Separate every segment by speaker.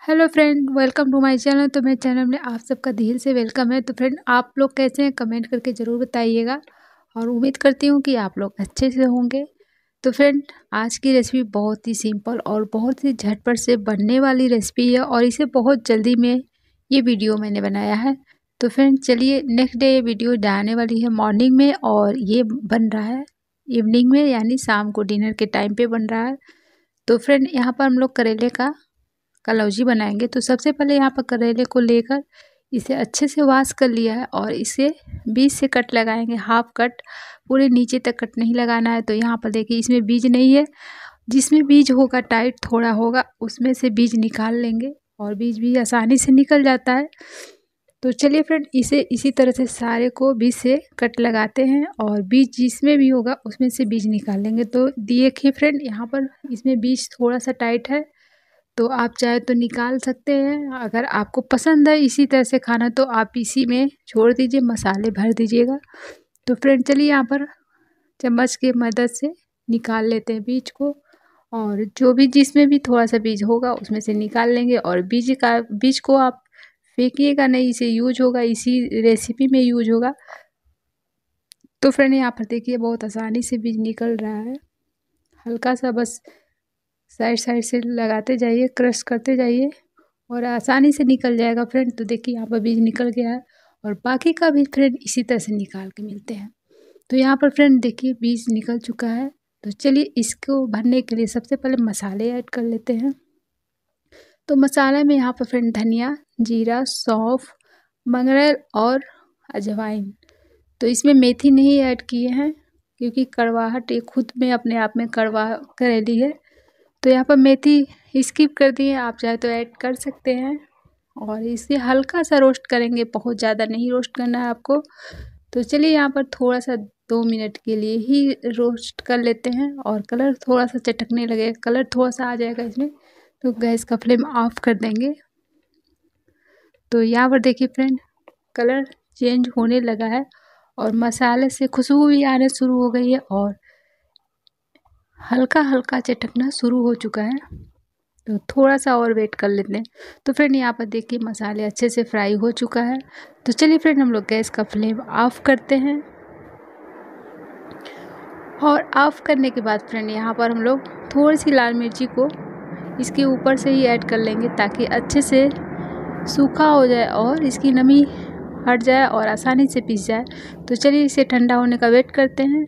Speaker 1: Hello friend, welcome to my channel. तो मेरे channel में आप सबका दिल से वेलकम है। तो फ्रेंड, आप लोग कैसे हैं कमेंट करके ज़रूर बताइएगा और उम्मीद करती हूँ कि आप लोग अच्छे से होंगे। तो फ्रेंड, आज की रेसिपी बहुत ही सिंपल और बहुत ही झटपट से बनने वाली रेसिपी है और इसे बहुत जल्दी में ये वीडियो मैंने बनाया है। तो फ्रेंड चलिए, नेक्स्ट डे ये वीडियो डालने वाली है मॉर्निंग में और ये बन रहा है इवनिंग में, यानी शाम को डिनर के टाइम पे बन रहा है। तो फ्रेंड, यहाँ पर हम लोग करेले का कलौजी बनाएंगे। तो सबसे पहले यहाँ पर करेले को लेकर इसे अच्छे से वॉश कर लिया है और इसे बीज से कट लगाएंगे, हाफ कट, पूरे नीचे तक कट नहीं लगाना है। तो यहाँ पर देखिए, इसमें बीज नहीं है, जिसमें बीज होगा टाइट थोड़ा होगा उसमें से बीज निकाल लेंगे और बीज भी आसानी से निकल जाता है। तो चलिए फ्रेंड, इसे इसी तरह से सारे को बीज से कट लगाते हैं और बीज जिसमें भी होगा उसमें से बीज निकाल लेंगे। तो देखिए फ्रेंड, यहाँ पर इसमें बीज थोड़ा सा टाइट है, तो आप चाहे तो निकाल सकते हैं। अगर आपको पसंद है इसी तरह से खाना तो आप इसी में छोड़ दीजिए, मसाले भर दीजिएगा। तो फ्रेंड चलिए, यहाँ पर चम्मच की मदद से निकाल लेते हैं बीज को, और जो भी जिसमें भी थोड़ा सा बीज होगा उसमें से निकाल लेंगे। और बीज को आप फेंकिएगा नहीं, इसे यूज होगा, इसी रेसिपी में यूज होगा। तो फ्रेंड यहाँ पर देखिए, बहुत आसानी से बीज निकल रहा है। हल्का सा बस साइड साइड से लगाते जाइए, क्रश करते जाइए और आसानी से निकल जाएगा फ्रेंड। तो देखिए, यहाँ पर बीज निकल गया है और बाकी का भी फ्रेंड इसी तरह से निकाल के मिलते हैं। तो यहाँ पर फ्रेंड देखिए, बीज निकल चुका है। तो चलिए, इसको भरने के लिए सबसे पहले मसाले ऐड कर लेते हैं। तो मसाला में यहाँ पर फ्रेंड धनिया, जीरा, सौंफ, मंगरेल और अजवाइन। तो इसमें मेथी नहीं ऐड किए हैं क्योंकि कड़वाहट ये खुद में अपने आप में कड़वा करेली है। तो यहाँ पर मेथी स्किप कर दिए, आप चाहे तो ऐड कर सकते हैं। और इसे हल्का सा रोस्ट करेंगे, बहुत ज़्यादा नहीं रोस्ट करना है आपको। तो चलिए, यहाँ पर थोड़ा सा 2 मिनट के लिए ही रोस्ट कर लेते हैं और कलर थोड़ा सा चटकने लगेगा, कलर थोड़ा सा आ जाएगा इसमें, तो गैस का फ्लेम ऑफ कर देंगे। तो यहाँ पर देखिए फ्रेंड, कलर चेंज होने लगा है और मसाले से खुशबू भी आने शुरू हो गई है और हल्का हल्का चटकना शुरू हो चुका है। तो थोड़ा सा और वेट कर लेते हैं। तो फ्रेंड यहाँ पर देखिए, मसाले अच्छे से फ्राई हो चुका है। तो चलिए फ्रेंड, हम लोग गैस का फ्लेम ऑफ करते हैं। और ऑफ करने के बाद फ्रेंड यहाँ पर हम लोग थोड़ी सी लाल मिर्ची को इसके ऊपर से ही ऐड कर लेंगे, ताकि अच्छे से सूखा हो जाए और इसकी नमी हट जाए और आसानी से पीस जाए। तो चलिए, इसे ठंडा होने का वेट करते हैं।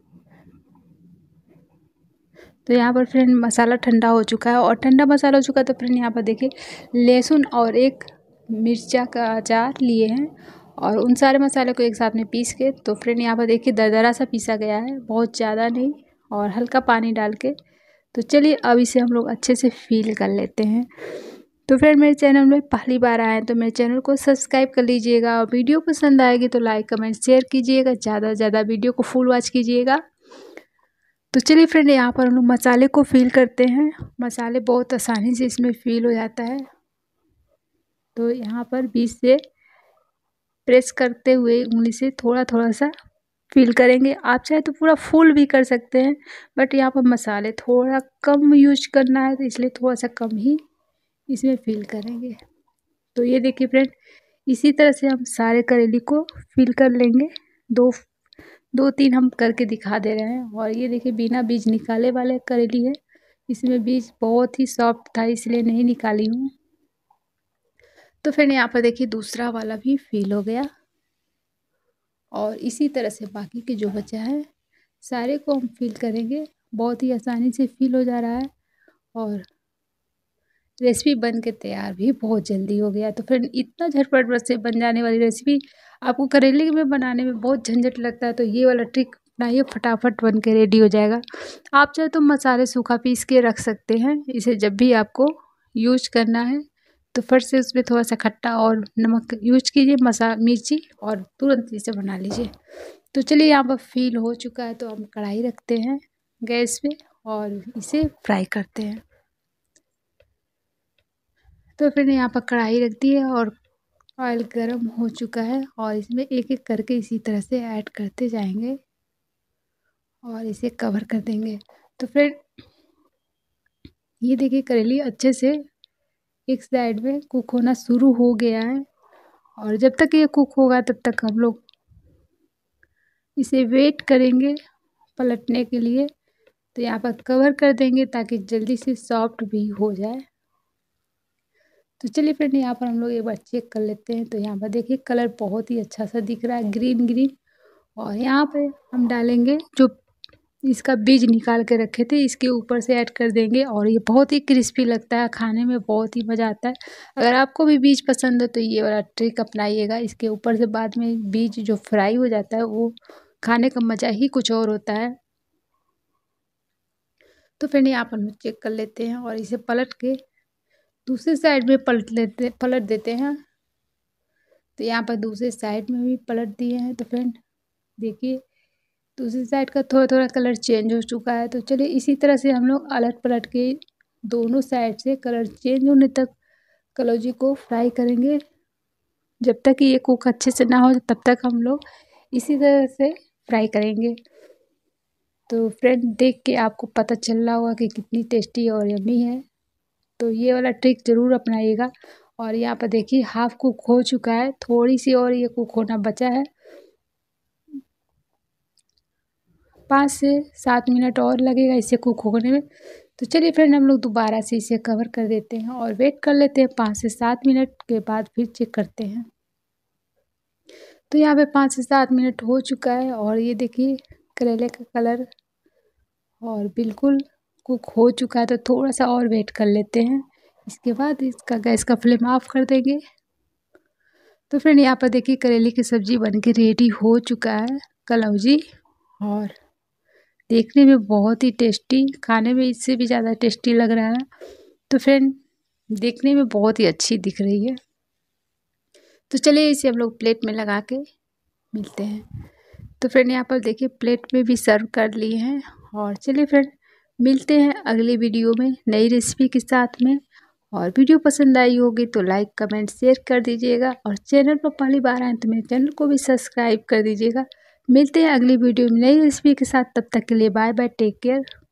Speaker 1: तो यहाँ पर फ्रेंड मसाला ठंडा हो चुका है और ठंडा मसाला हो चुका है। तो फ्रेंड यहाँ पर देखिए, लहसुन और एक मिर्चा का अचार लिए हैं और उन सारे मसाले को एक साथ में पीस के, तो फ्रेंड यहाँ पर देखिए दरदरा सा पीसा गया है, बहुत ज़्यादा नहीं, और हल्का पानी डाल के। तो चलिए, अब इसे हम लोग अच्छे से फील कर लेते हैं। तो फ्रेंड, मेरे चैनल में पहली बार आए हैं तो मेरे चैनल को सब्सक्राइब कर लीजिएगा और वीडियो पसंद आएगी तो लाइक कमेंट शेयर कीजिएगा, ज़्यादा से ज़्यादा वीडियो को फुल वॉच कीजिएगा। तो चलिए फ्रेंड, यहाँ पर हम लोग मसाले को फील करते हैं। मसाले बहुत आसानी से इसमें फील हो जाता है। तो यहाँ पर बीच से प्रेस करते हुए उंगली से थोड़ा थोड़ा सा फील करेंगे। आप चाहे तो पूरा फुल भी कर सकते हैं, बट यहाँ पर मसाले थोड़ा कम यूज करना है तो इसलिए थोड़ा सा कम ही इसमें फील करेंगे। तो ये देखिए फ्रेंड, इसी तरह से हम सारे करेली को फील कर लेंगे। दो 2-3 हम करके दिखा दे रहे हैं। और ये देखिए, बिना बीज निकाले वाले करेली है, इसमें बीज बहुत ही सॉफ्ट था इसलिए नहीं निकाली हूँ। तो फिर यहाँ पर देखिए, दूसरा वाला भी फील हो गया और इसी तरह से बाकी के जो बचा है सारे को हम फील करेंगे। बहुत ही आसानी से फील हो जा रहा है और रेसिपी बन के तैयार भी बहुत जल्दी हो गया। तो फ्रेंड, इतना झटपट से बन जाने वाली रेसिपी, आपको करेले में बनाने में बहुत झंझट लगता है तो ये वाला ट्रिक अपनाइए, फटाफट बन के रेडी हो जाएगा। आप चाहे तो मसाले सूखा पीस के रख सकते हैं, इसे जब भी आपको यूज करना है तो फिर से उसमें थोड़ा सा खट्टा और नमक यूज कीजिए, मिर्ची, और तुरंत इसे बना लीजिए। तो चलिए, यहाँ पर फील हो चुका है तो हम कढ़ाई रखते हैं गैस पे और इसे फ्राई करते हैं। तो फिर यहाँ पर कढ़ाई रख दी है और ऑयल गर्म हो चुका है और इसमें एक एक करके इसी तरह से ऐड करते जाएंगे और इसे कवर कर देंगे। तो फिर ये देखिए, करेली अच्छे से एक साइड में कुक होना शुरू हो गया है। और जब तक ये कुक होगा तब तक हम लोग इसे वेट करेंगे पलटने के लिए। तो यहाँ पर कवर कर देंगे ताकि जल्दी से सॉफ्ट भी हो जाए। तो चलिए फ्रेंड, यहाँ पर हम लोग एक बार चेक कर लेते हैं। तो यहाँ पर देखिए कलर बहुत ही अच्छा सा दिख रहा है, ग्रीन ग्रीन। और यहाँ पे हम डालेंगे जो इसका बीज निकाल के रखे थे, इसके ऊपर से ऐड कर देंगे। और ये बहुत ही क्रिस्पी लगता है, खाने में बहुत ही मज़ा आता है। अगर आपको भी बीज पसंद है तो ये वाला ट्रिक अपनाइएगा। इसके ऊपर से बाद में बीज जो फ्राई हो जाता है वो खाने का मज़ा ही कुछ और होता है। तो फिर यहाँ पर हम चेक कर लेते हैं और इसे पलट के दूसरी साइड में पलट देते हैं। तो यहाँ पर दूसरे साइड में भी पलट दिए हैं। तो फ्रेंड देखिए दूसरी साइड का थोड़ा थोड़ा कलर चेंज हो चुका है। तो चलिए इसी तरह से हम लोग अलट पलट के दोनों साइड से कलर चेंज होने तक कलौजी को फ्राई करेंगे। जब तक ये कुक अच्छे से ना हो तब तक हम लोग इसी तरह से फ्राई करेंगे। तो फ्रेंड देख के आपको पता चल रहा होगा कि कितनी टेस्टी और यम्मी है। तो ये वाला ट्रिक ज़रूर अपनाइएगा। और यहाँ पर देखिए हाफ कुक हो चुका है, थोड़ी सी और ये कुक होना बचा है। 5 से 7 मिनट और लगेगा इसे कुक होने में। तो चलिए फ्रेंड हम लोग दोबारा से इसे कवर कर देते हैं और वेट कर लेते हैं। 5 से 7 मिनट के बाद फिर चेक करते हैं। तो यहाँ पे 5 से 7 मिनट हो चुका है और ये देखिए करेले का कलर और बिल्कुल कुक हो चुका है। तो थोड़ा सा और वेट कर लेते हैं, इसके बाद इसका गैस का फ्लेम ऑफ कर देंगे। तो फ्रेंड यहाँ पर देखिए करेले की सब्ज़ी बनके रेडी हो चुका है, कलौजी। और देखने में बहुत ही टेस्टी, खाने में इससे भी ज़्यादा टेस्टी लग रहा है। तो फ्रेंड देखने में बहुत ही अच्छी दिख रही है। तो चलिए इसे हम लोग प्लेट में लगा के मिलते हैं। तो फ्रेंड यहाँ पर देखिए प्लेट में भी सर्व कर लिए हैं। और चलिए फ्रेंड मिलते हैं अगली वीडियो में नई रेसिपी के साथ में। और वीडियो पसंद आई होगी तो लाइक कमेंट शेयर कर दीजिएगा। और चैनल पर पहली बार आए तो मेरे चैनल को भी सब्सक्राइब कर दीजिएगा। मिलते हैं अगली वीडियो में नई रेसिपी के साथ, तब तक के लिए बाय बाय, टेक केयर।